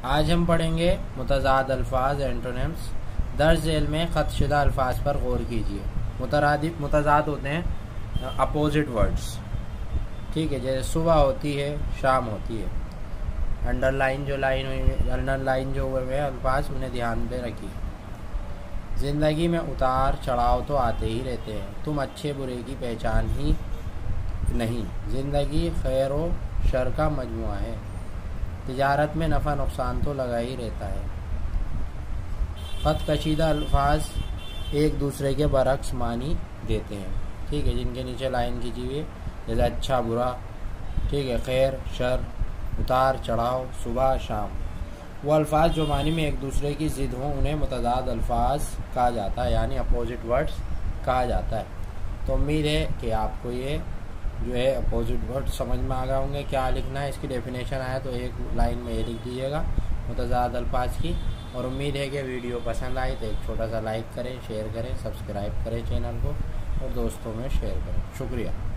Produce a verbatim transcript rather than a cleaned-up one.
आज हम पढ़ेंगे मुतज़ाद अल्फाज एंटोनिम्स। दर्ज झेल में ख़तशुदा अल्फाज पर गौर कीजिए। मुतरादिफ मुतज़ाद होते हैं अपोजिट वर्ड्स, ठीक है। जैसे सुबह होती है, शाम होती है। अंडरलाइन जो लाइन हुई अंडरलाइन जो हुए हुए अल्फाज, उन्हें ध्यान पे रखिए। ज़िंदगी में उतार चढ़ाव तो आते ही रहते हैं, तुम अच्छे बुरे की पहचान ही नहीं। ज़िंदगी खैर व शर का मजमुआ है, तिजारत में नफ़ा नुकसान तो लगा ही रहता है। ख़त कशीदा अल्फाज एक दूसरे के बरक्स मानी देते हैं, ठीक है। जिनके नीचे लाइन खींची हुई है, जैसे अच्छा बुरा, ठीक है, खैर शर, उतार चढ़ाव, सुबह शाम। वो अल्फाज जो मानी में एक दूसरे की ज़िद हों, उन्हें मुतज़ाद अल्फाज कहा जाता है, यानी अपोजिट वर्ड्स कहा जाता है। तो उम्मीद है कि आपको ये जो है अपोजिट वर्ड समझ में आ गए होंगे। क्या लिखना है, इसकी डेफिनेशन आया तो एक लाइन में ये लिख दीजिएगा मुतज़ाद अल्फाज की। और उम्मीद है कि वीडियो पसंद आई तो एक छोटा सा लाइक करें, शेयर करें, सब्सक्राइब करें चैनल को और दोस्तों में शेयर करें। शुक्रिया।